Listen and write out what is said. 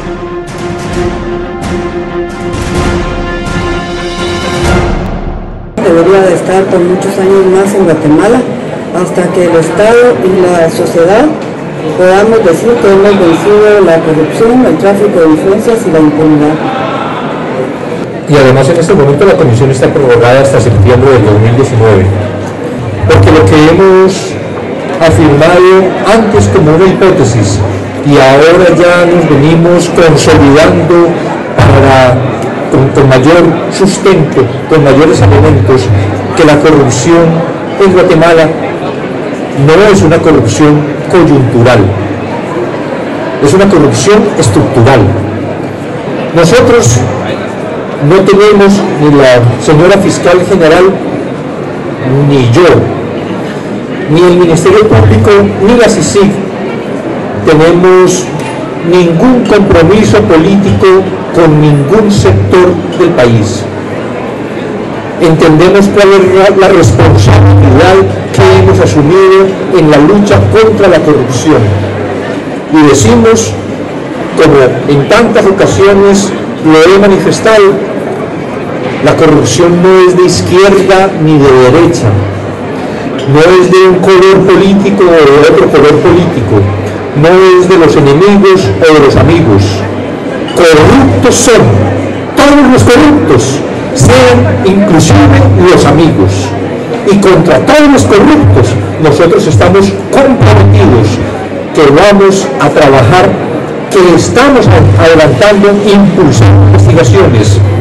Debería de estar por muchos años más en Guatemala, hasta que el Estado y la sociedad podamos decir que hemos vencido la corrupción, el tráfico de influencias y la impunidad. Y además en este momento la comisión está prorrogada hasta septiembre del 2019, porque lo que hemos afirmado antes como una hipótesis y ahora ya nos venimos consolidando con mayor sustento, con mayores elementos, que la corrupción en Guatemala no es una corrupción coyuntural, es una corrupción estructural. Nosotros no tenemos, ni la señora fiscal general, ni yo, ni el Ministerio Público, ni la CICIG, tenemos ningún compromiso político con ningún sector del país. Entendemos cuál es la responsabilidad que hemos asumido en la lucha contra la corrupción. Y decimos, como en tantas ocasiones lo he manifestado, la corrupción no es de izquierda ni de derecha, no es de un color político o de otro color político, no es de los enemigos o de los amigos. Corruptos son todos los corruptos, sean inclusive los amigos. Y contra todos los corruptos nosotros estamos comprometidos, que vamos a trabajar, que estamos adelantando, impulsando investigaciones